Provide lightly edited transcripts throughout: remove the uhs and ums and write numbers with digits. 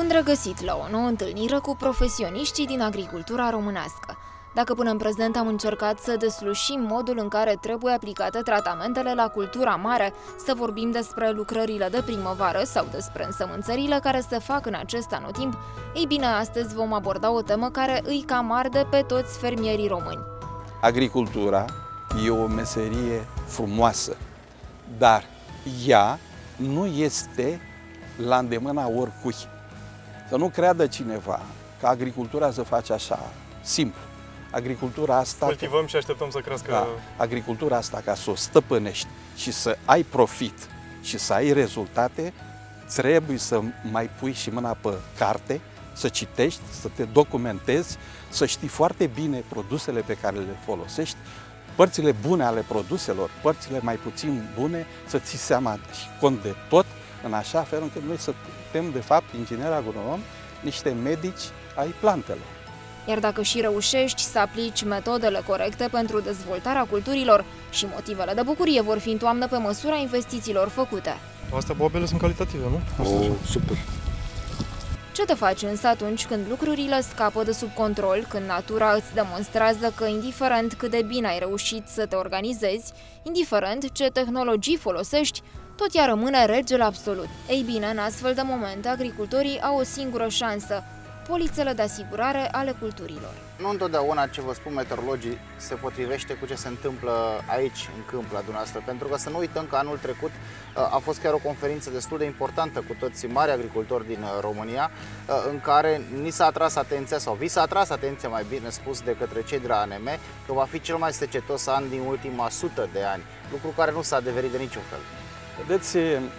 Bun regăsit la o nouă întâlnire cu profesioniștii din agricultura românească. Dacă până în prezent am încercat să deslușim modul în care trebuie aplicate tratamentele la cultura mare, să vorbim despre lucrările de primăvară sau despre însămânțările care se fac în acest anotimp, ei bine, astăzi vom aborda o temă care îi cam arde pe toți fermierii români. Agricultura e o meserie frumoasă, dar ea nu este la îndemâna oricui. Să nu creadă cineva că agricultura se face așa, simplu. Agricultura asta... Cultivăm și așteptăm să crească... Da, agricultura asta, ca să o stăpânești și să ai profit și să ai rezultate, trebuie să mai pui și mâna pe carte, să citești, să te documentezi, să știi foarte bine produsele pe care le folosești, părțile bune ale produselor, părțile mai puțin bune, să ții seama și cont de tot, în așa fel încât noi să suntem, de fapt, ingineri agronom, niște medici ai plantelor. Iar dacă și reușești să aplici metodele corecte pentru dezvoltarea culturilor, și motivele de bucurie vor fi în toamnă pe măsura investițiilor făcute. Astea boabele sunt calitative, nu? Super! Ce te faci însă atunci când lucrurile scapă de sub control, când natura îți demonstrează că, indiferent cât de bine ai reușit să te organizezi, indiferent ce tehnologii folosești, tot ea rămâne regele absolut? Ei bine, în astfel de momente, agricultorii au o singură șansă: polițele de asigurare ale culturilor. Nu întotdeauna ce vă spun meteorologii se potrivește cu ce se întâmplă aici, în câmp, la dumneavoastră, pentru că să nu uităm că anul trecut a fost chiar o conferință destul de importantă cu toți mari agricultori din România, în care ni s-a atras atenția, sau vi s-a atras atenția, mai bine spus, de către cei de la ANM, că va fi cel mai secetos an din ultima 100 de ani, lucru care nu s-a adeverit de niciun fel. Vedeți,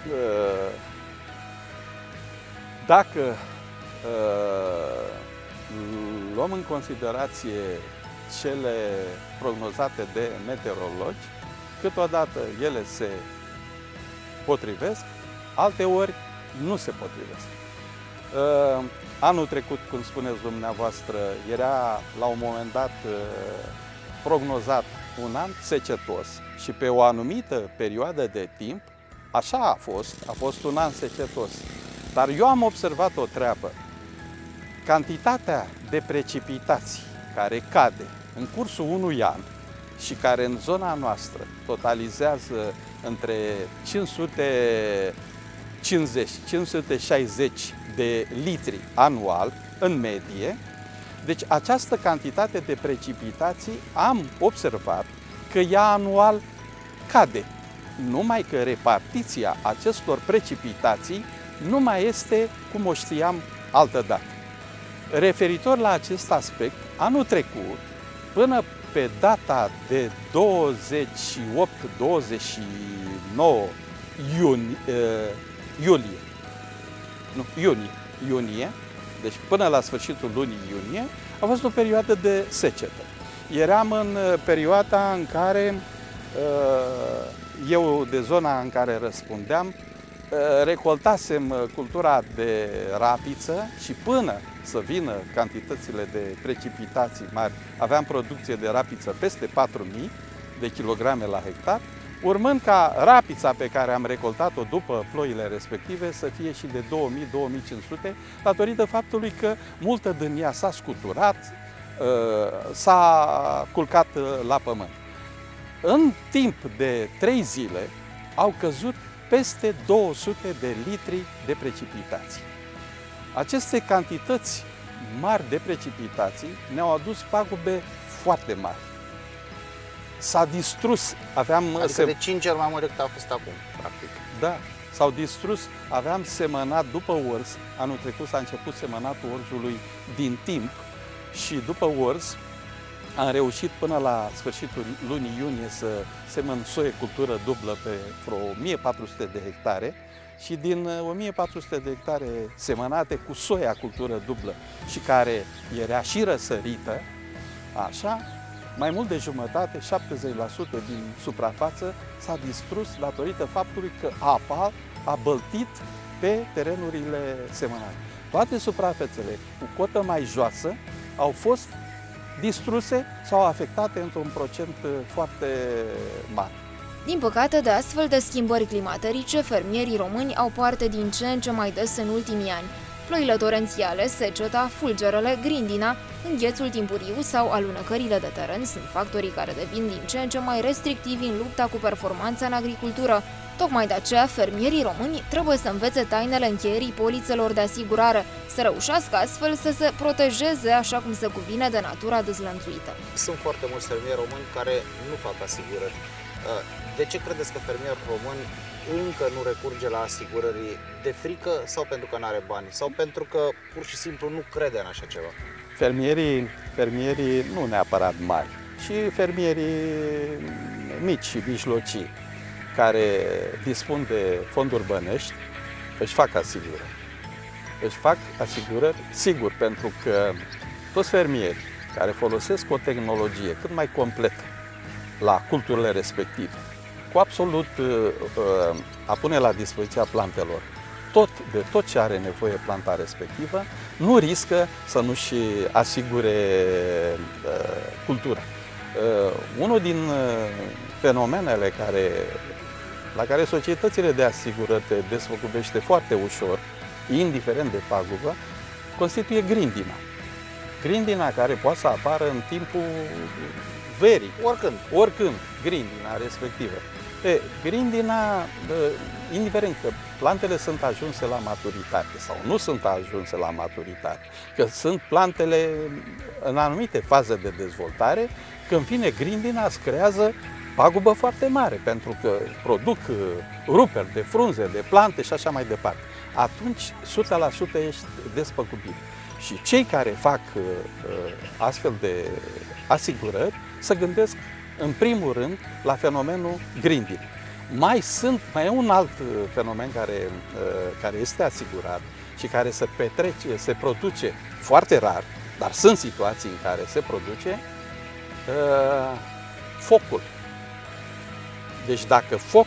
dacă luăm în considerație cele prognozate de meteorologi, câteodată ele se potrivesc, alteori nu se potrivesc. Anul trecut, cum spuneți dumneavoastră, era la un moment dat prognozat un an secetos și pe o anumită perioadă de timp, așa a fost un an secetos. Dar eu am observat o treabă. Cantitatea de precipitații care cade în cursul unui an și care în zona noastră totalizează între 550-560 de litri anual, în medie, deci această cantitate de precipitații am observat că ea anual cade. Numai că repartiția acestor precipitații nu mai este cum o știam altădată. Referitor la acest aspect, anul trecut, până pe data de 28-29 iunie, deci până la sfârșitul lunii iunie, a fost o perioadă de secetă. Eram în perioada în care eu, de zona în care răspundeam, recoltasem cultura de rapiță și până să vină cantitățile de precipitații mari, aveam producție de rapiță peste 4.000 de kilograme la hectar, urmând ca rapița pe care am recoltat-o după ploile respective să fie și de 2.000-2.500, datorită faptului că multă din ea s-a scuturat, s-a culcat la pământ. În timp de 3 zile au căzut peste 200 de litri de precipitații. Aceste cantități mari de precipitații ne-au adus pagube foarte mari. S-a distrus, adică de 5 ori mai mult decât a fost acum, practic. Da, s-au distrus, aveam semănat după orz, anul trecut s-a început semănatul orzului din timp și după orz am reușit până la sfârșitul lunii iunie să semăn soie cultură dublă pe vreo 1400 de hectare și din 1400 de hectare semănate cu soia cultură dublă și care era și răsărită, așa, mai mult de jumătate, 70% din suprafață s-a distrus datorită faptului că apa a băltit pe terenurile semănate. Toate suprafețele cu cotă mai joasă au fost distruse sau afectate într-un procent foarte mare. Din păcate, de astfel de schimbări climaterice, fermierii români au parte din ce în ce mai des în ultimii ani. Ploile torențiale, seceta, fulgerele, grindina, înghețul timpuriu sau alunecările de teren sunt factorii care devin din ce în ce mai restrictivi în lupta cu performanța în agricultură. Tocmai de aceea, fermierii români trebuie să învețe tainele încheierii polițelor de asigurare, să reușească astfel să se protejeze așa cum se cuvine de natura dezlănțuită. Sunt foarte mulți fermieri români care nu fac asigurări. De ce credeți că fermierul român încă nu recurge la asigurări? De frică sau pentru că nu are bani? Sau pentru că pur și simplu nu crede în așa ceva? Fermierii nu neapărat mari, ci fermierii mici și mijlocii, care dispun de fonduri bănești, își fac asigurări. Își fac asigurări, sigur, pentru că toți fermierii care folosesc o tehnologie cât mai completă la culturile respective, cu absolut a pune la dispoziția plantelor de tot ce are nevoie planta respectivă, nu riscă să nu-și asigure cultura. Unul din fenomenele la care societățile de asigurări te desfăcubește foarte ușor, indiferent de pagubă, constituie grindina. Grindina care poate să apară în timpul verii. Oricând, grindina respectivă. Grindina, indiferent că plantele sunt ajunse la maturitate sau nu sunt ajunse la maturitate, că sunt plantele în anumite faze de dezvoltare, când vine grindina, îți creează pagubă foarte mare, pentru că produc ruperi de frunze, de plante și așa mai departe. Atunci, 100% ești despăgubit. Și cei care fac astfel de asigurări se gândesc în primul rând la fenomenul grindinii. Mai e un alt fenomen care este asigurat și care se produce foarte rar, dar sunt situații în care se produce focul. Deci dacă foc,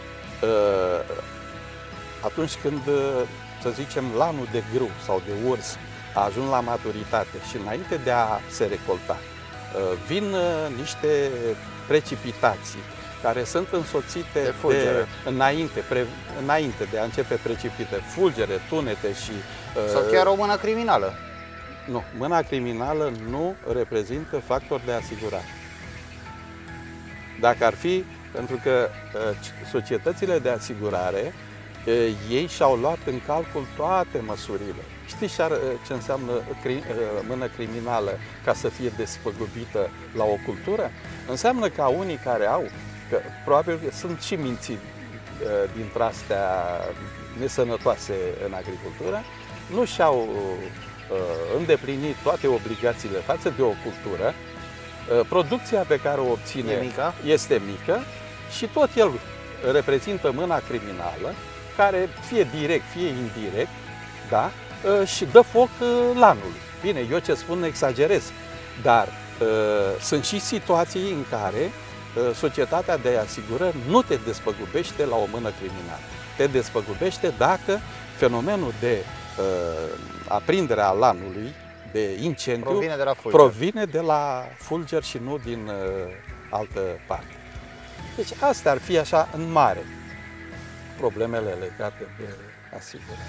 atunci când, să zicem, lanul de grâu sau de urs a ajuns la maturitate și înainte de a se recolta, vin niște precipitații care sunt însoțite înainte de a începe precipite, fulgere, tunete și... Sau chiar o mână criminală. Nu, mâna criminală nu reprezintă factor de asigurare. Dacă ar fi, pentru că societățile de asigurare, ei și-au luat în calcul toate măsurile. Știți ce înseamnă mână criminală ca să fie despăgubită la o cultură? Înseamnă ca unii care au, că probabil sunt și minții dintre astea nesănătoase în agricultură, nu și-au îndeplinit toate obligațiile față de o cultură, producția pe care o obține este mică și tot el reprezintă mâna criminală, care fie direct, fie indirect, da, și dă foc lanului. Bine, eu ce spun exagerez, dar sunt și situații în care societatea de asigurări nu te despăgubește la o mână criminală. Te despăgubește dacă fenomenul de aprindere a lanului, de incendiu, provine de la fulger și nu din altă parte. Deci astea ar fi așa în mare problemele legate de asigurare.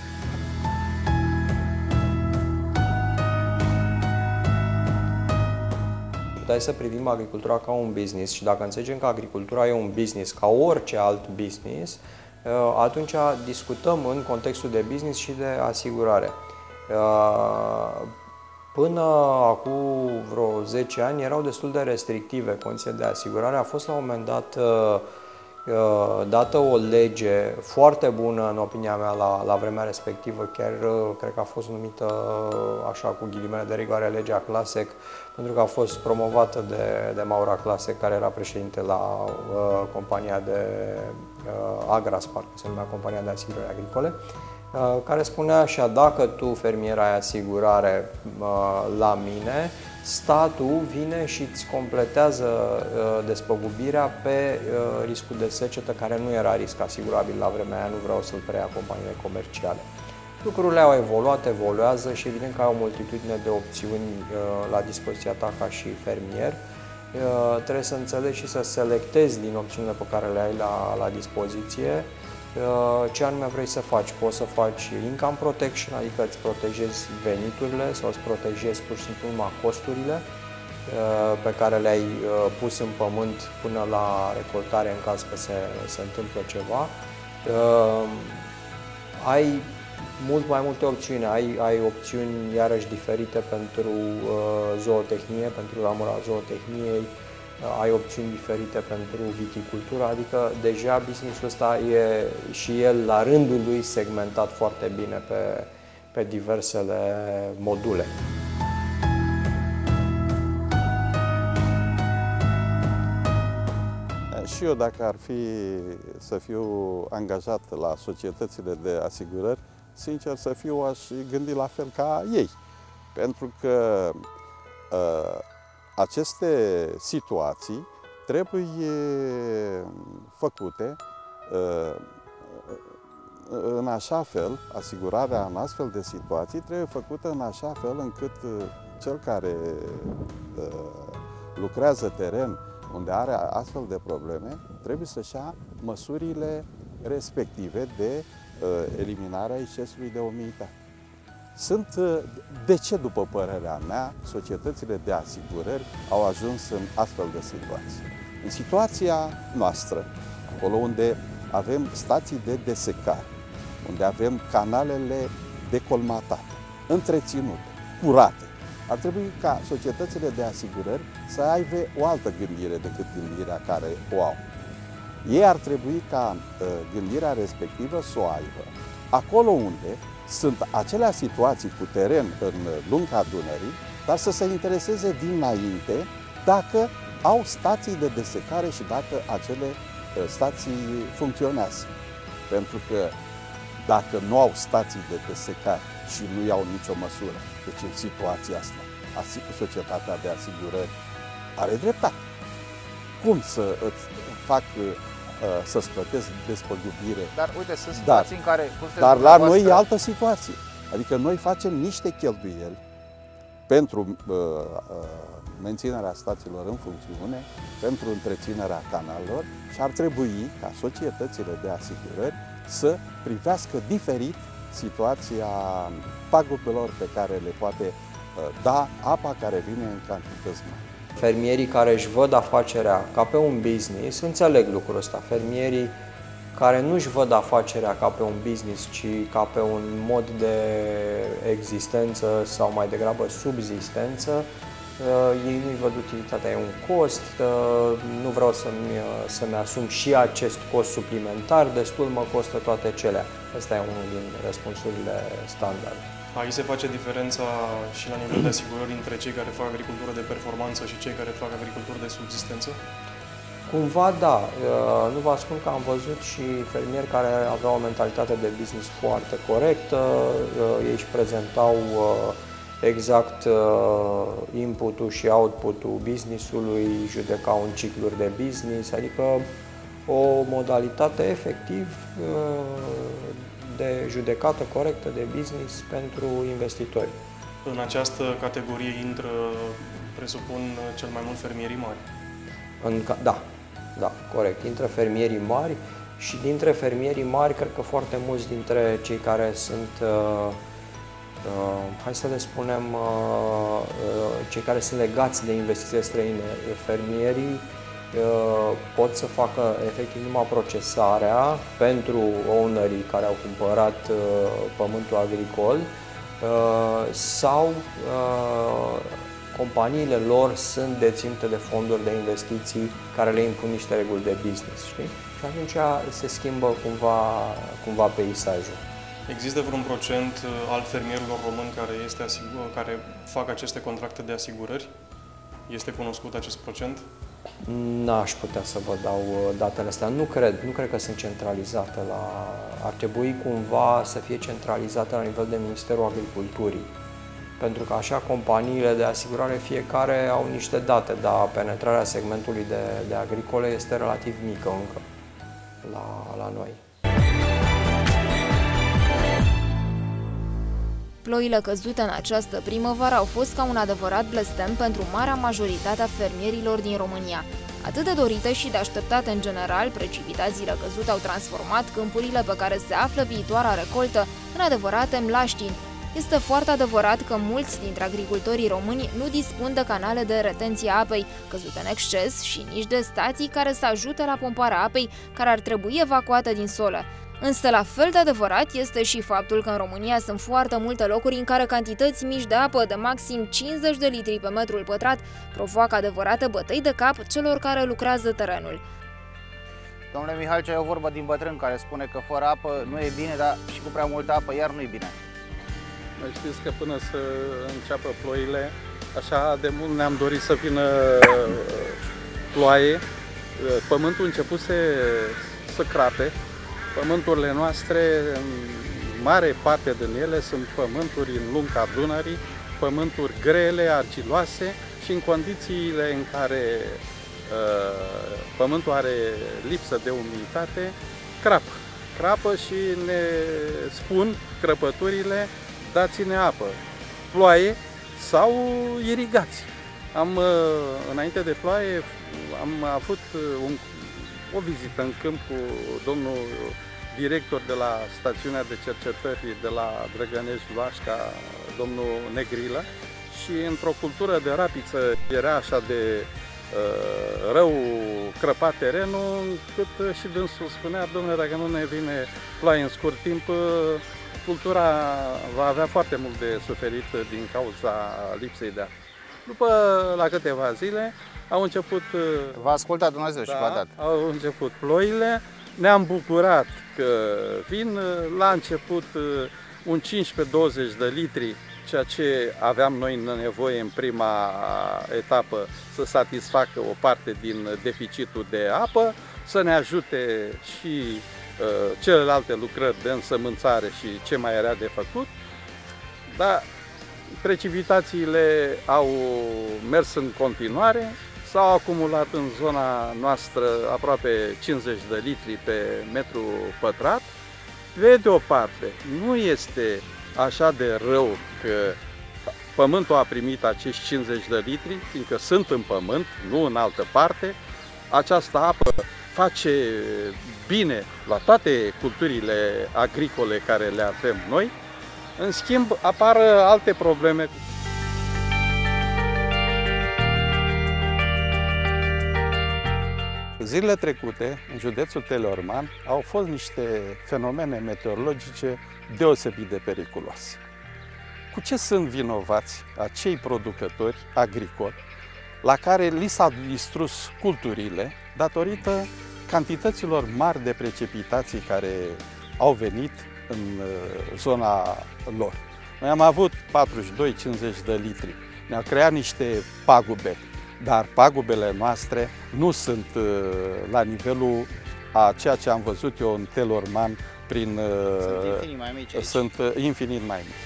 Puteai să privim agricultura ca un business și dacă înțelegem că agricultura e un business ca orice alt business, atunci discutăm în contextul de business și de asigurare. Până acum vreo 10 ani erau destul de restrictive condițiile de asigurare. A fost la un moment dat dată o lege foarte bună, în opinia mea, la vremea respectivă, chiar cred că a fost numită, așa cu ghilimele de rigoare, legea Clasec, pentru că a fost promovată de Maura Clasec, care era președinte la compania de Agras, parcă se numea compania de asigurări agricole, care spunea așa: dacă tu, fermier, ai asigurare la mine, statul vine și îți completează despăgubirea pe riscul de secetă, care nu era risc asigurabil la vremea aia, nu vreau să-l preia companiile comerciale. Lucrurile au evoluat, evoluează și evident că ai o multitudine de opțiuni la dispoziția ta ca și fermier. Trebuie să înțelegi și să selectezi din opțiunile pe care le ai la dispoziție ce anume vrei să faci. Poți să faci income protection, adică îți protejezi veniturile sau îți protejezi pur și simplu numai costurile pe care le-ai pus în pământ până la recoltare în caz că se întâmplă ceva. Ai mult mai multe opțiuni, ai opțiuni iarăși diferite pentru zootehnie, pentru ramura zootehniei, ai opțiuni diferite pentru viticultură, adică deja business-ul ăsta e și el la rândul lui segmentat foarte bine pe diversele module. Și eu, dacă ar fi să fiu angajat la societățile de asigurări, sincer să fiu, aș gândi la fel ca ei. Pentru că aceste situații trebuie făcute în așa fel, asigurarea în astfel de situații trebuie făcută în așa fel încât cel care lucrează teren unde are astfel de probleme, trebuie să-și ia măsurile respective de eliminarea excesului de umiditate. De ce, după părerea mea, societățile de asigurări au ajuns în astfel de situații? În situația noastră, acolo unde avem stații de desecare, unde avem canalele decolmatate, întreținute, curate, ar trebui ca societățile de asigurări să aibă o altă gândire decât gândirea care o au. Ei ar trebui ca gândirea respectivă să o aibă acolo unde sunt acelea situații cu teren în lunga Dunării, dar să se intereseze dinainte dacă au stații de desecare și dacă acele stații funcționează. Pentru că dacă nu au stații de desecare și nu iau nicio măsură, deci în situația asta, societatea de asigurări are dreptate. Cum să îți fac să-ți plătesc despăgubire? Dar uite, sunt situații în care... Dar la noi e altă situație. Adică noi facem niște cheltuieli pentru menținerea stațiilor în funcțiune, pentru întreținerea canalelor și ar trebui ca societățile de asigurări să privească diferit situația pagubelor pe care le poate da apa care vine în cantități mari. Fermierii care își văd afacerea ca pe un business, înțeleg lucrul ăsta. Fermierii care nu își văd afacerea ca pe un business, ci ca pe un mod de existență sau mai degrabă subzistență, ei nu-i văd utilitatea, e un cost, nu vreau să-mi asum și acest cost suplimentar, destul mă costă toate celea. Asta e unul din răspunsurile standard. Aici se face diferența și la nivel de asigurări între cei care fac agricultură de performanță și cei care fac agricultură de subzistență? Cumva da, nu vă ascund că am văzut și fermieri care aveau o mentalitate de business foarte corectă, ei își prezentau exact input-ul și output-ul business-ului, judecau în cicluri de business, adică o modalitate efectiv de judecată corectă de business pentru investitori. În această categorie intră, presupun, cel mai mult fermierii mari. Da, corect. Intră fermierii mari și dintre fermierii mari, cred că foarte mulți dintre cei care sunt, hai să le spunem, cei care sunt legați de investiții străine, fermierii, pot să facă efectiv numai procesarea pentru ownerii care au cumpărat pământul agricol sau companiile lor sunt deținute de fonduri de investiții care le impun niște reguli de business, știi? Și atunci se schimbă cumva peisajul. Există vreun procent al fermierilor români care fac aceste contracte de asigurări? Este cunoscut acest procent? N-aș putea să vă dau datele astea. Nu cred că sunt centralizate ar trebui cumva să fie centralizate la nivel de Ministerul Agriculturii. Pentru că așa companiile de asigurare fiecare au niște date, dar penetrarea segmentului de agricole este relativ mică încă la noi. Ploile căzute în această primăvară au fost ca un adevărat blestem pentru marea majoritate a fermierilor din România. Atât de dorite și de așteptate în general, precipitațiile căzute au transformat câmpurile pe care se află viitoarea recoltă în adevărate mlaștini. Este foarte adevărat că mulți dintre agricultorii români nu dispun de canale de retenție a apei, căzute în exces, și nici de stații care să ajute la pomparea apei, care ar trebui evacuată din solă. Însă la fel de adevărat este și faptul că în România sunt foarte multe locuri în care cantități mici de apă, de maxim 50 de litri pe metrul pătrat, provoacă adevărate bătăi de cap celor care lucrează terenul. Domnule Mihalcea, e o vorbă din bătrân care spune că fără apă nu e bine, dar și cu prea multă apă iar nu e bine. Știți că până să înceapă ploile, așa de mult ne-am dorit să vină ploaie. Pământul începuse să crape. Pământurile noastre, în mare parte din ele, sunt pământuri în lunga Dunării, pământuri grele, argiloase și în condițiile în care pământul are lipsă de umiditate, crapă și ne spun crăpăturile: dați-ne apă, ploaie sau irigați. Înainte de ploaie am avut o vizită în câmp cu domnul director de la stațiunea de cercetări de la Drăgănești Vașca, domnul Negrilă, și într-o cultură de rapiță era așa de rău crăpat terenul, încât și dânsul spunea: domnule, dacă nu ne vine ploaie în scurt timp, cultura va avea foarte mult de suferit din cauza lipsei de apă. După la câteva zile au început... V-a ascultat Dumnezeu și v-a dat. Au început ploile, ne-am bucurat că vin. La început un 15-20 de litri, ceea ce aveam noi nevoie în prima etapă să satisfacă o parte din deficitul de apă, să ne ajute și celelalte lucrări de însămânțare și ce mai era de făcut. Dar precipitațiile au mers în continuare, s-au acumulat în zona noastră aproape 50 de litri pe metru pătrat. Pe de o parte, nu este așa de rău că pământul a primit acești 50 de litri, fiindcă sunt în pământ, nu în altă parte. Această apă face bine la toate culturile agricole care le avem noi. În schimb, apar alte probleme. Zilele trecute, în județul Teleorman, au fost niște fenomene meteorologice deosebit de periculoase. Cu ce sunt vinovați acei producători agricoli la care li s-au distrus culturile datorită cantităților mari de precipitații care au venit în zona lor? Noi am avut 42-50 de litri, ne-au creat niște pagube, dar pagubele noastre nu sunt la nivelul a ceea ce am văzut eu în Teleorman prin... Sunt infinit mai mici aici. Sunt infinit mai mici.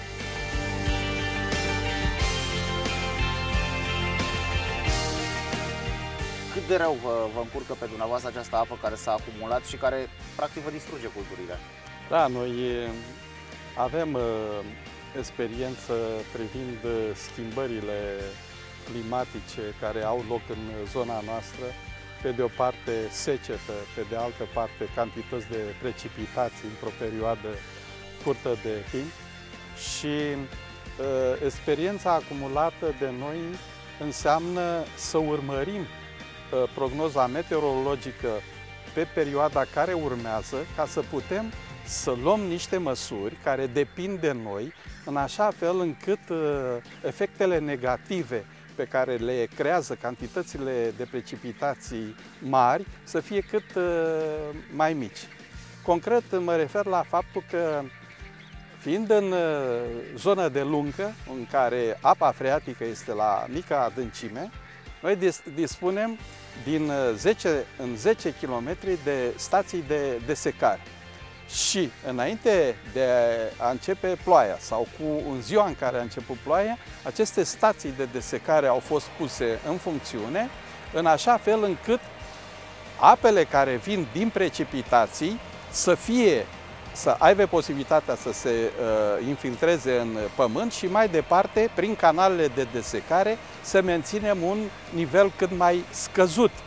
Cât de rău vă încurcă pe dumneavoastră această apă care s-a acumulat și care practic vă distruge culturile? Da, noi avem experiență privind schimbările climatice care au loc în zona noastră. Pe de o parte secetă, pe de altă parte cantități de precipitații într-o perioadă scurtă de timp. Și experiența acumulată de noi înseamnă să urmărim prognoza meteorologică pe perioada care urmează, ca să putem să luăm niște măsuri care depind de noi, în așa fel încât efectele negative pe care le creează cantitățile de precipitații mari să fie cât mai mici. Concret mă refer la faptul că, fiind în zonă de lungă, în care apa freatică este la mică adâncime, noi dispunem în 10 km de stații de desecare. Și înainte de a începe ploaia sau în ziua în care a început ploaia, aceste stații de desecare au fost puse în funcțiune, în așa fel încât apele care vin din precipitații să aibă posibilitatea să se infiltreze în pământ și mai departe, prin canalele de desecare, să menținem un nivel cât mai scăzut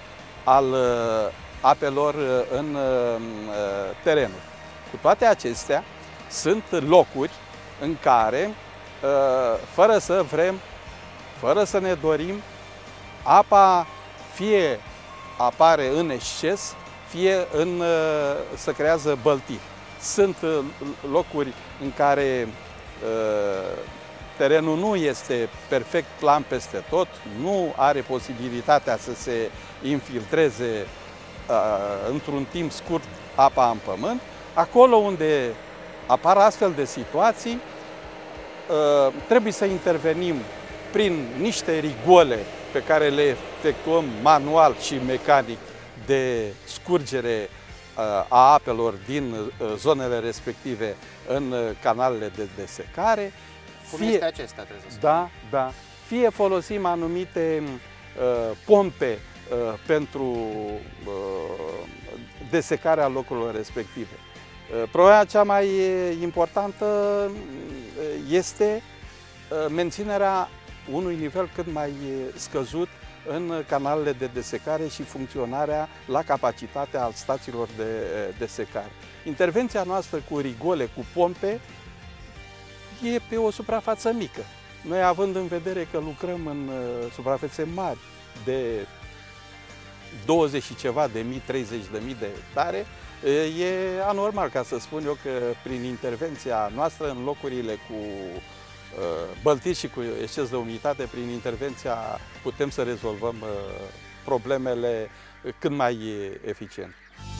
al apelor în terenuri. Cu toate acestea, sunt locuri în care, fără să vrem, fără să ne dorim, apa fie apare în exces, fie se creează băltiri. Sunt locuri în care terenul nu este perfect plan peste tot, nu are posibilitatea să se infiltreze într-un timp scurt apa în pământ. Acolo unde apar astfel de situații, trebuie să intervenim prin niște rigole pe care le efectuăm manual și mecanic de scurgere a apelor din zonele respective în canalele de desecare. Cum este acesta, trebuie să spun. Da, da. Fie folosim anumite pompe pentru desecarea locurilor respective. Problema cea mai importantă este menținerea unui nivel cât mai scăzut în canalele de desecare și funcționarea la capacitatea al stațiilor de desecare. Intervenția noastră cu rigole, cu pompe, e pe o suprafață mică. Noi, având în vedere că lucrăm în suprafețe mari de 20 și ceva de mii, 30 de mii de hectare, e anormal, ca să spun eu, că prin intervenția noastră în locurile cu băltiri și cu exces de umiditate, prin intervenția putem să rezolvăm problemele cât mai eficient.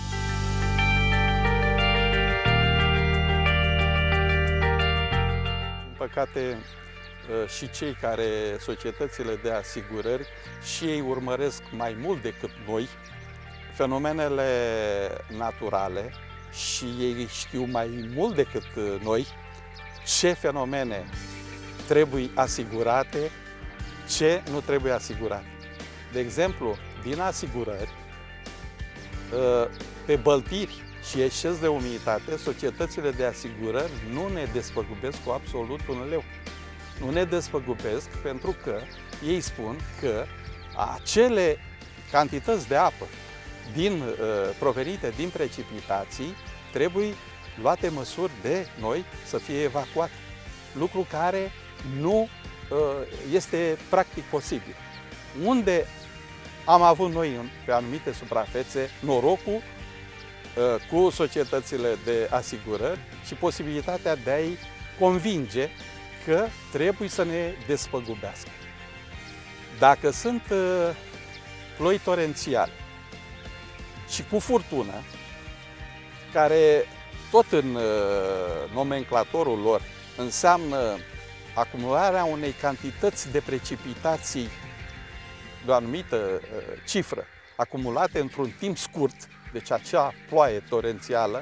Din păcate, și cei care, societățile de asigurări, și ei urmăresc mai mult decât noi fenomenele naturale și ei știu mai mult decât noi ce fenomene trebuie asigurate, ce nu trebuie asigurate. De exemplu, din asigurări, pe băltiri și exces de umiditate, societățile de asigurări nu ne despăgubesc cu absolut un leu. Nu ne despăgubesc pentru că ei spun că acele cantități de apă provenite din precipitații trebuie luate măsuri de noi să fie evacuate. Lucru care nu este practic posibil. Unde am avut noi pe anumite suprafețe norocul cu societățile de asigurări și posibilitatea de a-i convinge că trebuie să ne despăgubească. Dacă sunt ploi torențiale și cu furtună, care tot în nomenclatorul lor înseamnă acumularea unei cantități de precipitații de o anumită cifră, acumulate într-un timp scurt, deci acea ploaie torențială,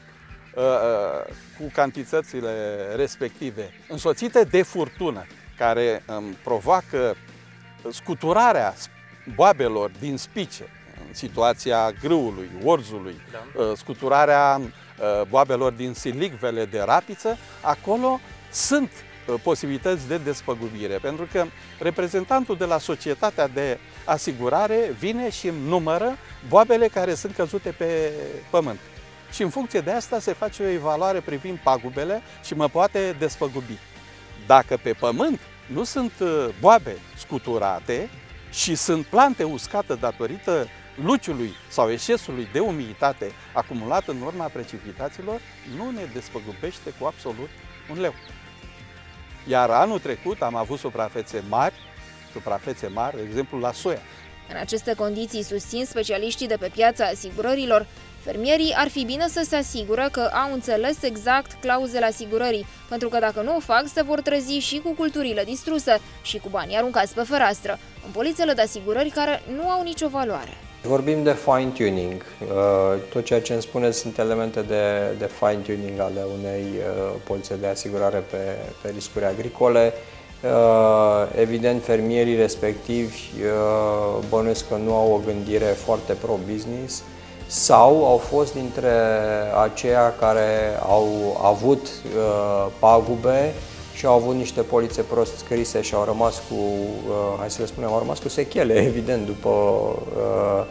cu cantitățile respective, însoțite de furtună, care provoacă scuturarea boabelor din spice, în situația grâului, orzului, scuturarea boabelor din silicvele de rapiță, acolo sunt posibilități de despăgubire, pentru că reprezentantul de la societatea de asigurare vine și numără boabele care sunt căzute pe pământ. Și în funcție de asta se face o evaluare privind pagubele și mă poate despăgubi. Dacă pe pământ nu sunt boabe scuturate și sunt plante uscate datorită luciului sau excesului de umiditate acumulat în urma precipitațiilor, nu ne despăgubește cu absolut un leu. Iar anul trecut am avut suprafețe mari, de exemplu la soia. În aceste condiții, susțin specialiștii de pe piața asigurărilor, fermierii ar fi bine să se asigură că au înțeles exact clauzele asigurării, pentru că dacă nu o fac, se vor trezi și cu culturile distruse și cu banii aruncați pe fereastră, în polițele de asigurări care nu au nicio valoare. Vorbim de fine-tuning. Tot ceea ce îmi spuneți sunt elemente de fine-tuning ale unei polițe de asigurare pe riscuri agricole. Evident, fermierii respectivi bănuiesc că nu au o gândire foarte pro-business sau au fost dintre aceia care au avut pagube și au avut niște polițe prost scrise și au rămas cu, hai să le spunem, au rămas cu sechele, evident, după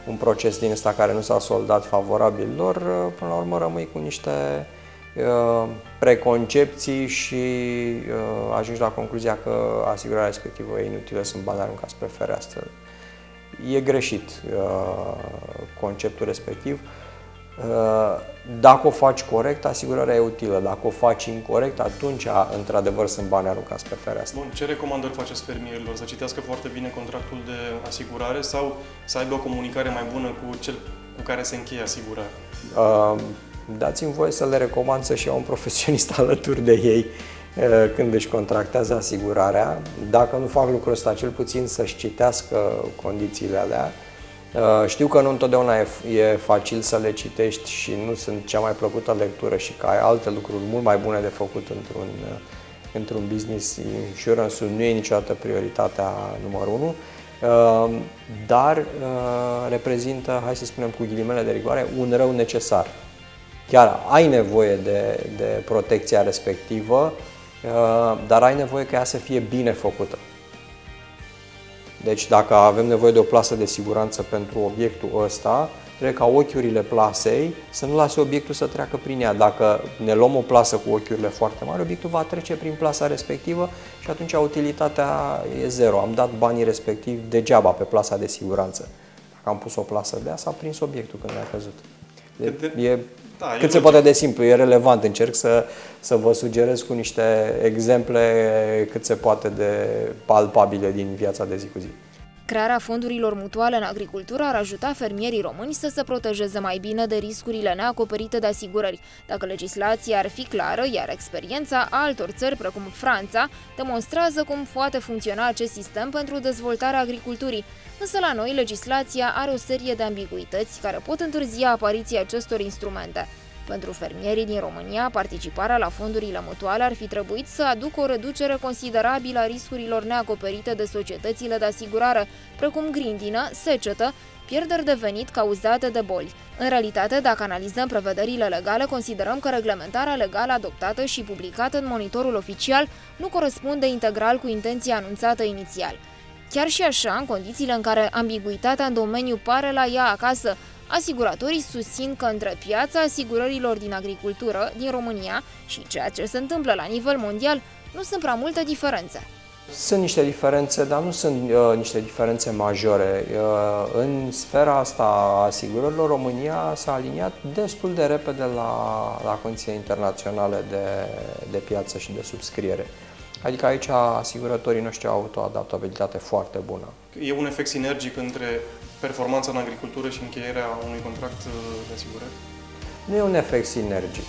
un proces din ăsta care nu s-a soldat favorabil lor, până la urmă rămâi cu niște preconcepții și ajungi la concluzia că asigurarea respectivă e inutilă, sunt bani aruncați pe fereastră. E greșit conceptul respectiv. Dacă o faci corect, asigurarea e utilă. Dacă o faci incorect, atunci, într-adevăr, sunt bani aruncați pe fereastră. Bun, ce recomandări faceți fermierilor? Să citească foarte bine contractul de asigurare sau să aibă o comunicare mai bună cu cel cu care se încheie asigurarea? Dați-mi voie să le recomand să-și iau un profesionist alături de ei când își contractează asigurarea. Dacă nu fac lucrul ăsta, cel puțin să-și citească condițiile alea. Știu că nu întotdeauna e facil să le citești și nu sunt cea mai plăcută lectură și că ai alte lucruri mult mai bune de făcut într-un business. Insurance-ul nu e niciodată prioritatea numărul 1, dar reprezintă, hai să spunem cu ghilimele de rigoare, un rău necesar. Chiar ai nevoie de protecția respectivă, dar ai nevoie ca ea să fie bine făcută. Deci dacă avem nevoie de o plasă de siguranță pentru obiectul ăsta, trebuie ca ochiurile plasei să nu lase obiectul să treacă prin ea. Dacă ne luăm o plasă cu ochiurile foarte mari, obiectul va trece prin plasa respectivă și atunci utilitatea e zero. Am dat banii respectivi degeaba pe plasa de siguranță. Dacă am pus o plasă de ea, s-a prins obiectul când a căzut. Cât se poate de simplu, e relevant. Încerc să vă sugerez cu niște exemple cât se poate de palpabile din viața de zi cu zi. Crearea fondurilor mutuale în agricultură ar ajuta fermierii români să se protejeze mai bine de riscurile neacoperite de asigurări, dacă legislația ar fi clară, iar experiența altor țări, precum Franța, demonstrează cum poate funcționa acest sistem pentru dezvoltarea agriculturii. Însă la noi, legislația are o serie de ambiguități care pot întârzia apariția acestor instrumente. Pentru fermierii din România, participarea la fondurile mutuale ar fi trebuit să aducă o reducere considerabilă a riscurilor neacoperite de societățile de asigurare, precum grindină, secetă, pierderi de venit cauzate de boli. În realitate, dacă analizăm prevederile legale, considerăm că reglementarea legală adoptată și publicată în monitorul oficial nu corespunde integral cu intenția anunțată inițial. Chiar și așa, în condițiile în care ambiguitatea în domeniu pare la ea acasă, asiguratorii susțin că între piața asigurărilor din agricultură din România și ceea ce se întâmplă la nivel mondial nu sunt prea multe diferențe. Sunt niște diferențe, dar nu sunt niște diferențe majore. În sfera asta a asigurărilor, România s-a aliniat destul de repede la condițiile internaționale de piață și de subscriere. Adică aici asigurătorii noștri au avut o adaptabilitate foarte bună. E un efect sinergic între performanța în agricultură și încheierea unui contract de asigurări? Nu e un efect sinergic.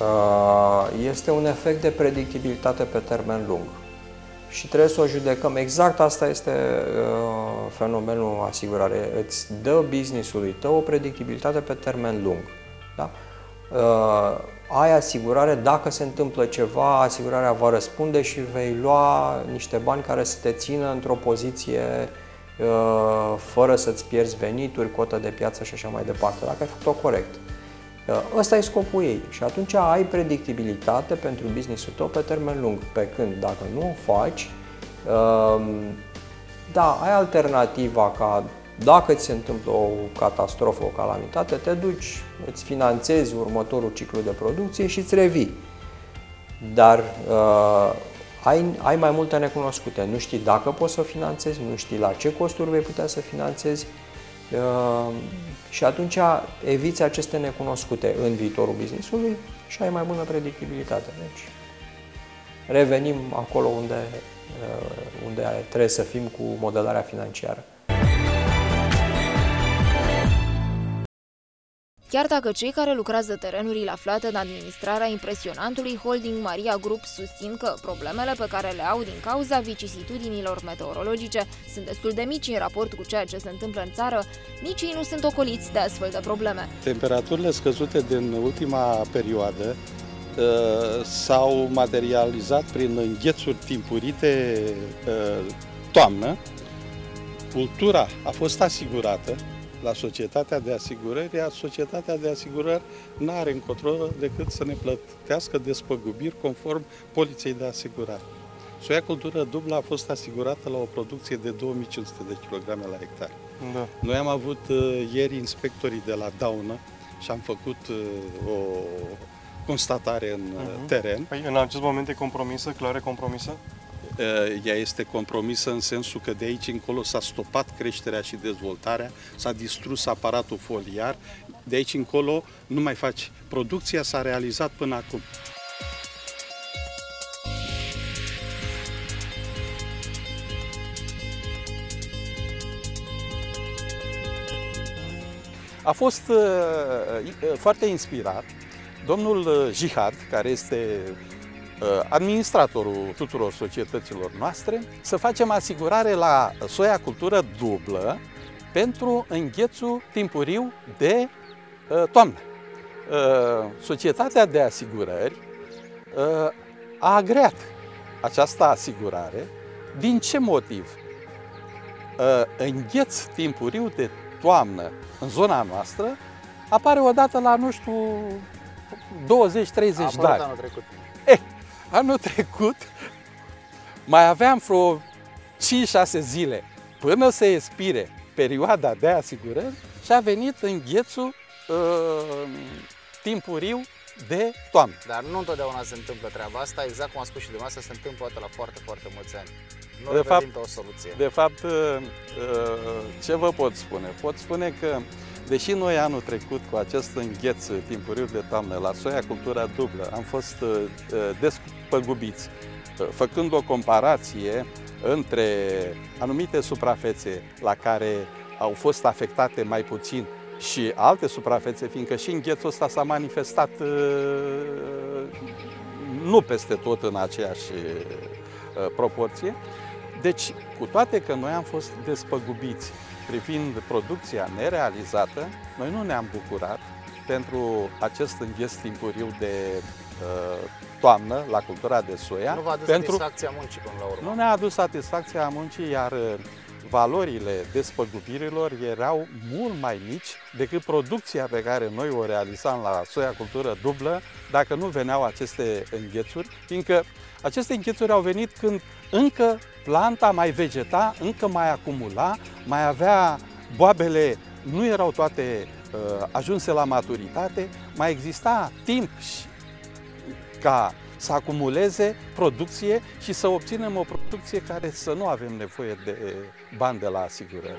Este un efect de predictibilitate pe termen lung. Și trebuie să o judecăm. Exact asta este fenomenul asigurare. Îți dă business-ului tău o predictibilitate pe termen lung. Da? Ai asigurare, dacă se întâmplă ceva, asigurarea va răspunde și vei lua niște bani care să te țină într-o poziție fără să-ți pierzi venituri, cotă de piață și așa mai departe, dacă ai făcut-o corect. Ăsta e scopul ei și atunci ai predictibilitate pentru business-ul tău pe termen lung, pe când dacă nu o faci, da, ai alternativa ca dacă ți se întâmplă o catastrofă, o calamitate, te duci, îți finanțezi următorul ciclu de producție și îți revii. Dar ai mai multe necunoscute. Nu știi dacă poți să finanțezi, nu știi la ce costuri vei putea să finanțezi și atunci eviți aceste necunoscute în viitorul business-ului și ai mai bună predictibilitate. Deci revenim acolo unde trebuie să fim cu modelarea financiară. Chiar dacă cei care lucrează terenurile aflate în administrarea impresionantului holding Maria Group susțin că problemele pe care le au din cauza vicisitudinilor meteorologice sunt destul de mici în raport cu ceea ce se întâmplă în țară, nici ei nu sunt ocoliți de astfel de probleme. Temperaturile scăzute din ultima perioadă s-au materializat prin înghețuri timpurite toamnă. Cultura a fost asigurată la societatea de asigurări, iar societatea de asigurări nu are încotro decât să ne plătească despăgubiri conform poliței de asigurare. Soia cultură dublă a fost asigurată la o producție de 2500 de kg la hectare. Da. Noi am avut ieri inspectorii de la daună și am făcut o constatare în teren. Păi, în acest moment e compromisă, clar e compromisă? Ea este compromisă în sensul că de aici încolo s-a stopat creșterea și dezvoltarea, s-a distrus aparatul foliar, de aici încolo nu mai faci. Producția s-a realizat până acum. A fost foarte inspirat domnul Jihad, care este administratorul tuturor societăților noastre, să facem asigurare la soia cultură dublă pentru înghețul timpuriu de toamnă. Societatea de asigurări a agreat această asigurare. Din ce motiv? Îngheț timpuriu de toamnă în zona noastră apare odată la, nu știu, 20-30 de ani. Anul trecut. Anul trecut mai aveam vreo 5-6 zile până să expire perioada de asigurări și a venit înghețul timpuriu de toamnă. Dar nu întotdeauna se întâmplă treaba asta, exact cum a spus și dumneavoastră, se întâmplă la foarte, foarte mulți ani. Nu reprezintă o soluție. De fapt, ce vă pot spune? Pot spune că, deși noi anul trecut cu acest îngheț timpuriu de toamnă la soia cultura dublă am fost despăgubiți, făcând o comparație între anumite suprafețe la care au fost afectate mai puțin și alte suprafețe, fiindcă și înghețul ăsta s-a manifestat nu peste tot în aceeași proporție. Deci, cu toate că noi am fost despăgubiți privind producția nerealizată, noi nu ne-am bucurat pentru acest îngheț timpuriu de toamnă la cultura de soia. Nu v-a adus satisfacția muncii până la urmă. Nu ne-a adus satisfacția muncii, iar valorile despăgubirilor erau mult mai mici decât producția pe care noi o realizam la soia cultură dublă dacă nu veneau aceste înghețuri, fiindcă aceste înghețuri au venit când încă planta mai vegeta, încă mai acumula, mai avea boabele, nu erau toate ajunse la maturitate, mai exista timp ca să acumuleze producție și să obținem o producție care să nu avem nevoie de bani de la asigurări.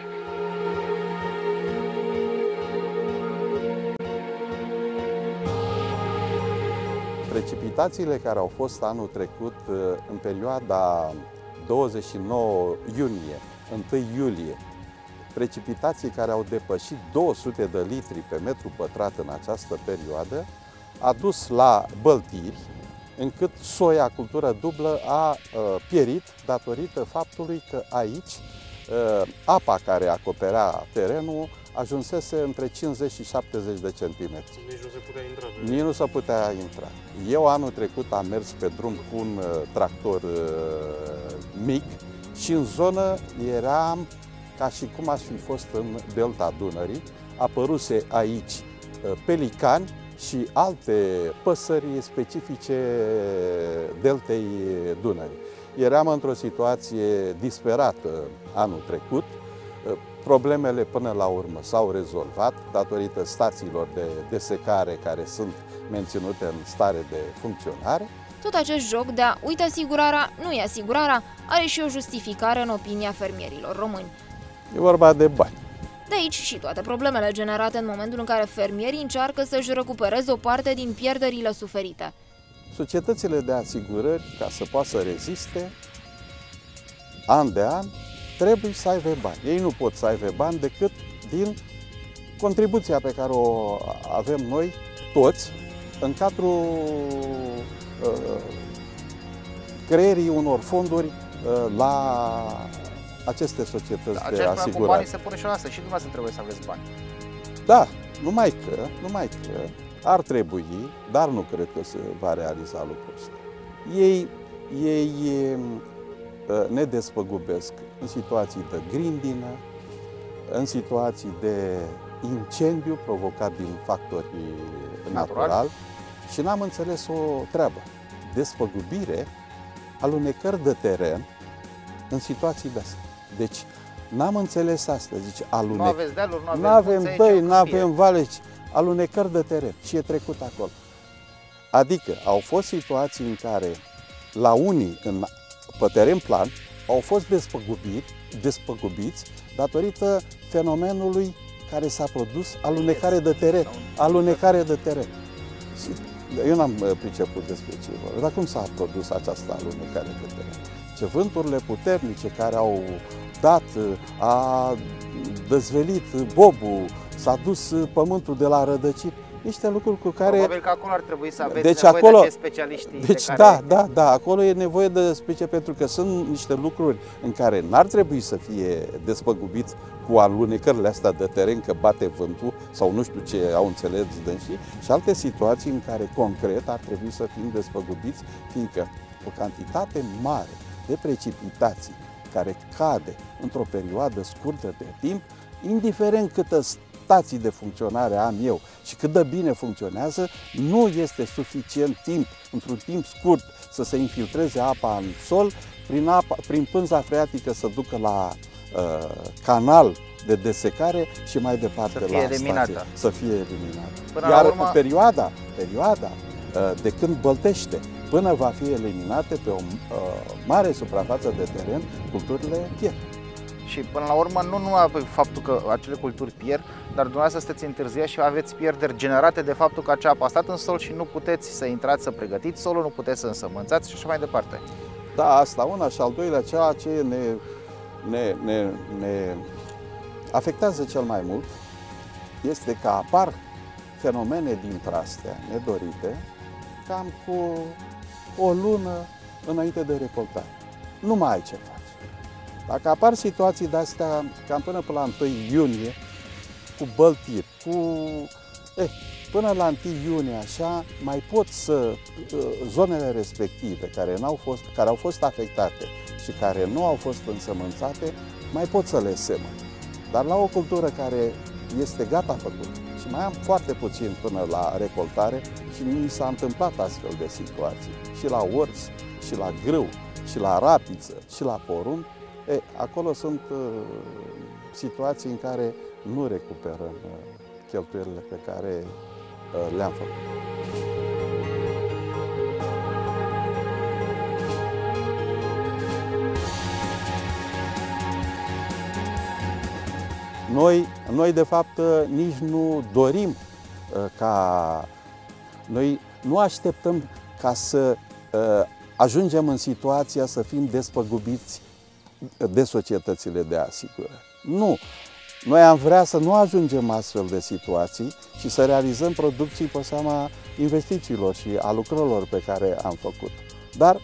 Precipitațiile care au fost anul trecut în perioada 29 iunie, 1 iulie, precipitații care au depășit 200 de litri pe metru pătrat în această perioadă, a dus la băltiri, încât soia cultură dublă a pierit datorită faptului că aici apa care acoperea terenul ajunsese între 50 și 70 de centimetri. Nici nu se putea intra. Nici nu se putea intra. Eu anul trecut am mers pe drum cu un tractor mic și în zonă eram ca și cum aș fi fost în delta Dunării. Apăruse aici pelicani și alte păsări specifice deltei Dunării. Eram într-o situație disperată anul trecut. Problemele până la urmă s-au rezolvat datorită stațiilor de desecare care sunt menținute în stare de funcționare. Tot acest joc de a uite asigurarea, nu e asigurarea, are și o justificare în opinia fermierilor români. E vorba de bani. De aici și toate problemele generate în momentul în care fermierii încearcă să-și recupereze o parte din pierderile suferite. Societățile de asigurări, ca să poată să reziste, an de an, trebuie să aibă bani. Ei nu pot să aibă bani decât din contribuția pe care o avem noi toți în cadrul creierii unor fonduri la aceste societăți de asigurare. Cu banii se pune și la asta și dumneavoastră trebuie să aveți bani. Da, numai că ar trebui, dar nu cred că se va realiza lucrul ăsta. Ei ne despăgubesc în situații de grindină, în situații de incendiu provocat din factori naturali și n-am înțeles o treabă. Despăgubire alunecări de teren în situații de astea. Deci N-am înțeles asta, zice, Nu aveți dealuri, nu avem băi, nu avem vale, alunecări de teren. Și e trecut acolo. Adică au fost situații în care la unii, pe teren plan, au fost despăgubiți datorită fenomenului care s-a produs, alunecare de teren. Alunecare de teren. Eu n-am priceput despre ce vorba, dar cum s-a produs această alunecare de teren? Ce vânturile puternice care au dat, a dezvelit bobul, s-a dus pământul de la rădăcini, niște lucruri cu care... Probabil că acolo ar trebui să aveți nevoie de acești specialiști. Deci da, acolo e nevoie de specialiști, pentru că sunt niște lucruri în care n-ar trebui să fie despăgubiți cu alunecările astea de teren, că bate vântul sau nu știu ce au înțeles dânsii, și alte situații în care concret ar trebui să fim despăgubiți, fiindcă o cantitate mare de precipitații care cade într-o perioadă scurtă de timp, indiferent câtă stații de funcționare am eu și cât de bine funcționează, nu este suficient timp, într-un timp scurt, să se infiltreze apa în sol, prin pânza freatică să ducă la canal de desecare și mai departe la stație, să fie eliminată. Iar urmă... perioada de când băltește până va fi eliminată pe o mare suprafață de teren, culturile pierd. Și până la urmă, nu numai faptul că acele culturi pierd, dar dumneavoastră sunteți întârziați și aveți pierderi generate de faptul că acea apă a stat în sol și nu puteți să intrați să pregătiți solul, nu puteți să însămânțați și așa mai departe. Da, asta una, și al doilea, ceea ce ne afectează cel mai mult este că apar fenomene dintre astea nedorite cam cu o lună înainte de recoltare. Nu mai ai ce faci. Dacă apar situații de-astea cam până la 1 iunie, cu băltiri, până la 1 iunie așa, mai pot să zonele respective care au fost afectate și care nu au fost însămânțate, mai pot să le semăn. Dar la o cultură care este gata făcută și mai am foarte puțin până la recoltare și mi s-a întâmplat astfel de situații și la orz, și la grâu, și la rapiță, și la porumb, acolo sunt situații în care nu recuperăm cheltuielile pe care le-am făcut. Noi de fapt nici nu dorim noi nu așteptăm ca să ajungem în situația să fim despăgubiți de societățile de asigurări. Nu! Noi am vrea să nu ajungem astfel de situații și să realizăm producții pe seama investițiilor și a lucrărilor pe care am făcut. Dar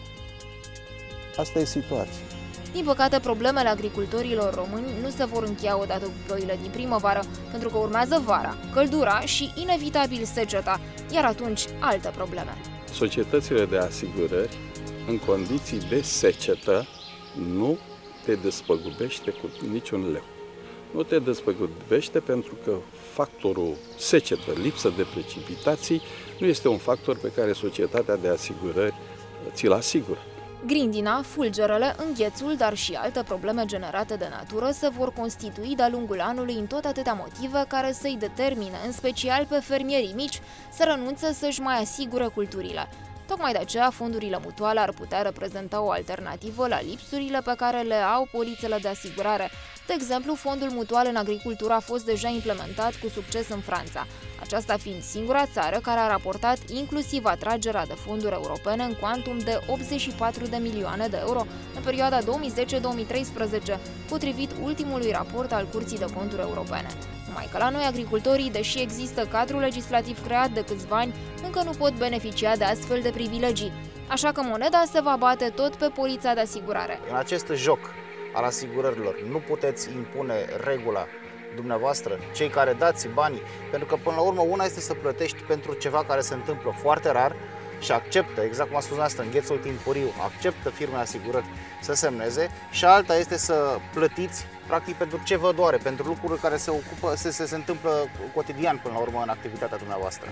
asta e situația. Din păcate, problemele agricultorilor români nu se vor încheia odată cu ploile din primăvară, pentru că urmează vara, căldura și, inevitabil, seceta, iar atunci alte probleme. Societățile de asigurări, în condiții de secetă, nu te despăgubește cu niciun leu. Nu te despăgubește pentru că factorul secetă, lipsă de precipitații, nu este un factor pe care societatea de asigurări ți-l asigură. Grindina, fulgerele, înghețul, dar și alte probleme generate de natură se vor constitui de-a lungul anului în tot atâtea motive care să-i determine, în special pe fermierii mici, să renunțe să-și mai asigure culturile. Tocmai de aceea, fondurile mutuale ar putea reprezenta o alternativă la lipsurile pe care le au polițele de asigurare. De exemplu, fondul mutual în agricultură a fost deja implementat cu succes în Franța, aceasta fiind singura țară care a raportat inclusiv atragerea de fonduri europene în cuantum de 84 de milioane de euro în perioada 2010-2013, potrivit ultimului raport al Curții de Conturi Europene. Numai că la noi, agricultorii, deși există cadrul legislativ creat de câțiva ani, încă nu pot beneficia de astfel de privilegii. Așa că moneda se va bate tot pe polița de asigurare. În acest joc al asigurărilor nu puteți impune regula dumneavoastră, cei care dați banii, pentru că până la urmă una este să plătești pentru ceva care se întâmplă foarte rar și acceptă, exact cum a spus asta, înghețul timpuriu, acceptă firme asigurări să semneze, și alta este să plătiți practic pentru ce vă doare, pentru lucruri care se întâmplă cotidian până la urmă în activitatea dumneavoastră.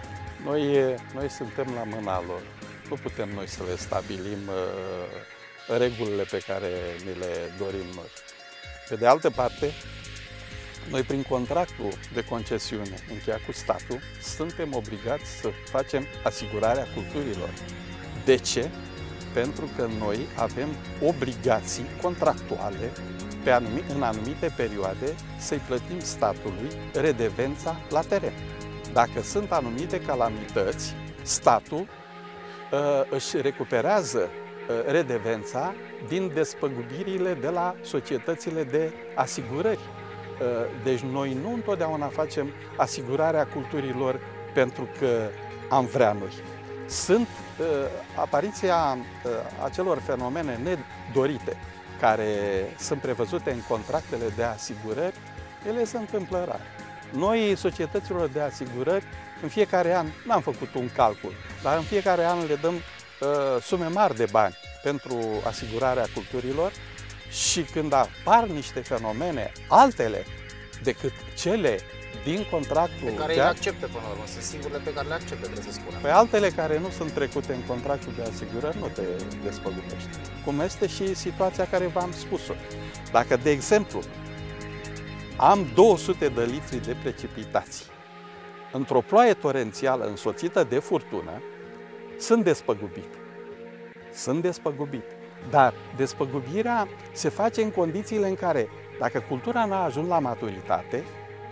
Noi suntem la mâna lor. Nu putem noi să le stabilim regulile pe care ni le dorim noi. Pe de altă parte, noi prin contractul de concesiune încheiat cu statul, suntem obligați să facem asigurarea culturilor. De ce? Pentru că noi avem obligații contractuale în anumite perioade să-i plătim statului redevența la teren. Dacă sunt anumite calamități, statul își recuperează redevența din despăgubirile de la societățile de asigurări. Deci noi nu întotdeauna facem asigurarea culturilor pentru că am vrea noi. Sunt apariția acelor fenomene nedorite care sunt prevăzute în contractele de asigurări, ele se întâmplă rar. Noi, societăților de asigurări, în fiecare an, n-am făcut un calcul, dar în fiecare an le dăm sume mari de bani pentru asigurarea culturilor și când apar niște fenomene altele decât cele din contractul pe care le acceptă până la urmă, sunt singurele pe care le acceptă, trebuie să spunem. Pe altele care nu sunt trecute în contractul de asigurări nu te despăgubești. Cum este și situația care v-am spus-o. Dacă, de exemplu, am 200 de litri de precipitații într-o ploaie torențială însoțită de furtună, sunt despăgubit. Sunt despăgubit. Dar despăgubirea se face în condițiile în care, dacă cultura n-a ajuns la maturitate,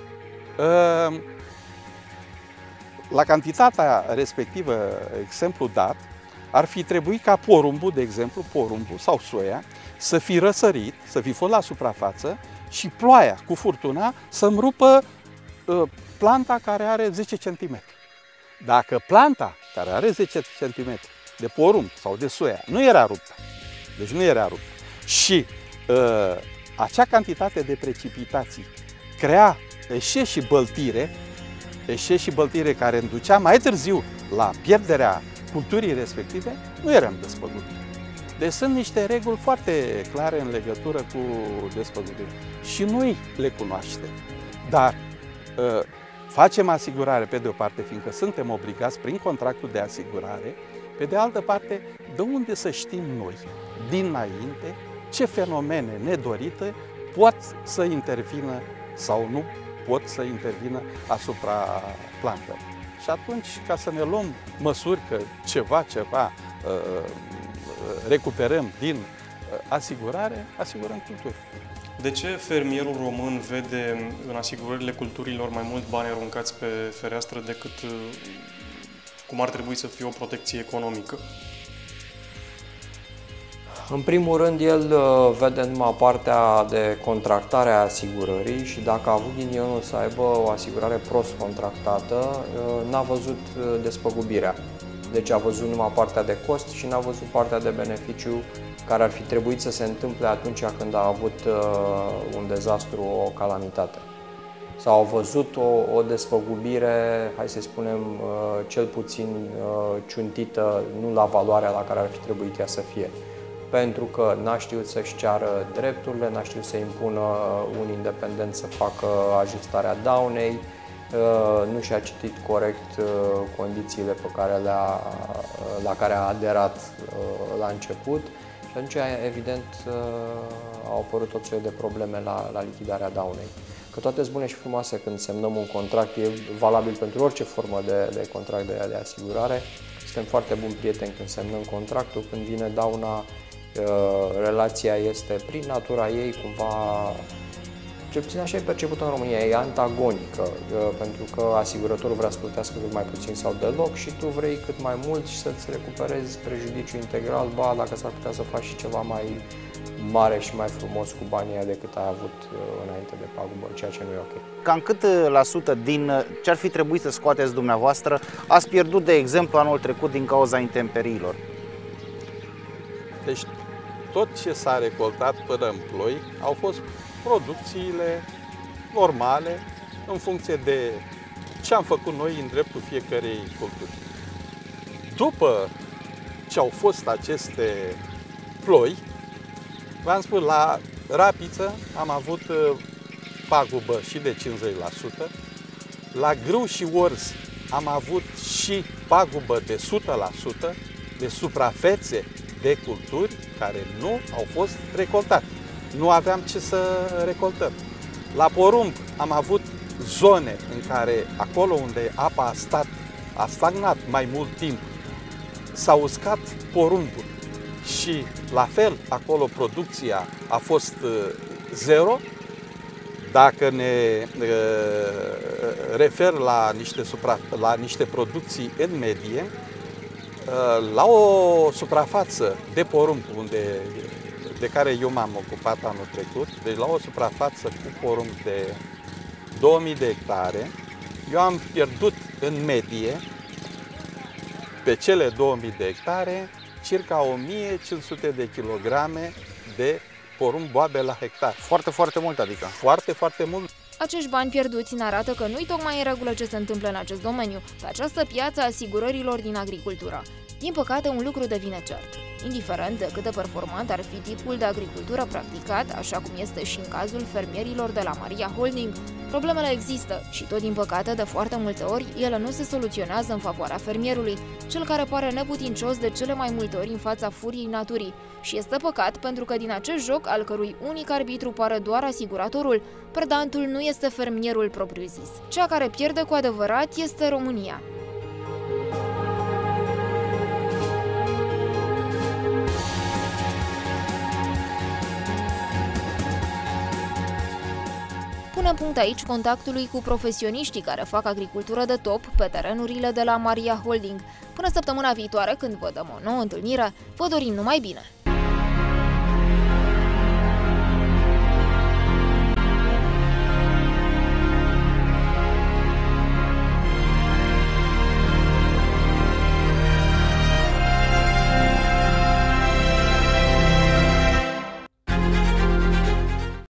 la cantitatea respectivă, exemplu dat, ar fi trebuit ca porumbul, de exemplu, porumbul sau soia, să fi răsărit, să fi fost la suprafață și ploaia cu furtuna să-mi rupă planta care are 10 cm. Dacă planta care are 10 cm de porumb sau de soia nu era ruptă, deci nu era ruptă, și acea cantitate de precipitații crea eșec și băltire care înducea mai târziu la pierderea culturii respective, nu eram despăgubit. Deci sunt niște reguli foarte clare în legătură cu despăgubire și noi le cunoaștem. Dar facem asigurare pe de o parte, fiindcă suntem obligați prin contractul de asigurare, pe de altă parte, de unde să știm noi, dinainte, ce fenomene nedorite pot să intervină sau nu pot să intervină asupra plantelor. Și atunci, ca să ne luăm măsuri că ceva recuperăm din asigurare, asigurăm culturi. De ce fermierul român vede în asigurările culturilor mai mult bani aruncați pe fereastră decât cum ar trebui să fie o protecție economică? În primul rând, el vede numai partea de contractare a asigurării și dacă a avut ghinionul să aibă o asigurare prost contractată, n-a văzut despăgubirea. Deci a văzut numai partea de cost și n-a văzut partea de beneficiu care ar fi trebuit să se întâmple atunci când a avut un dezastru, o calamitate. Sau a văzut o despăgubire, hai să spunem, cel puțin ciuntită, nu la valoarea la care ar fi trebuit ea să fie. Pentru că n-a știut să-și ceară drepturile, n-a știut să impună un independent să facă ajustarea daunei, nu și-a citit corect condițiile pe care la care a aderat la început și atunci, evident, au apărut tot soiul de probleme la lichidarea daunei. Că toate sunt bune și frumoase când semnăm un contract, e valabil pentru orice formă de contract de asigurare. Suntem foarte buni prieteni când semnăm contractul, când vine dauna, relația este, prin natura ei, cumva, cel puțin așa e percepută în România, e antagonică, pentru că asigurătorul vrea să plătească cât mai puțin sau deloc și tu vrei cât mai mult și să-ți recuperezi prejudiciul integral, ba, dacă s-ar putea să faci și ceva mai mare și mai frumos cu banii aia decât ai avut înainte de pagubă, ceea ce nu e ok. Cam cât la sută din ce ar fi trebuit să scoateți dumneavoastră ați pierdut, de exemplu, anul trecut din cauza intemperiilor? Deci tot ce s-a recoltat până în ploi au fost producțiile normale în funcție de ce am făcut noi în dreptul fiecărei culturi. După ce au fost aceste ploi, v-am spus, la rapiță am avut pagubă și de 50%, la grâu și orz am avut și pagubă de 100% de suprafețe de culturi care nu au fost recoltate. nu aveam ce să recoltăm. La porumb am avut zone în care, acolo unde apa a stagnat mai mult timp, s-a uscat porumbul și la fel acolo producția a fost zero. Dacă ne refer la niște producții în medie, la o suprafață de porumb de care eu m-am ocupat anul trecut, deci la o suprafață cu porumb de 2000 de hectare, eu am pierdut în medie pe cele 2000 de hectare circa 1500 de kilograme de porumb boabe la hectar. Foarte, foarte mult, adică. Foarte, foarte mult. Acești bani pierduți ne arată că nu-i tocmai în regulă ce se întâmplă în acest domeniu, pe această piață a asigurărilor din agricultură. Din păcate, un lucru devine cert. Indiferent de cât de performant ar fi tipul de agricultură practicat, așa cum este și în cazul fermierilor de la Maria Holding, problemele există și tot din păcate, de foarte multe ori, ele nu se soluționează în favoarea fermierului, cel care pare neputincios de cele mai multe ori în fața furiei naturii. Și este păcat pentru că din acest joc, al cărui unic arbitru pare doar asiguratorul, perdantul nu este fermierul propriu-zis. Cea care pierde cu adevărat este România. Punem punct aici contactului cu profesioniștii care fac agricultură de top pe terenurile de la Maria Holding. Până săptămâna viitoare, când vă dăm o nouă întâlnire, vă dorim numai bine!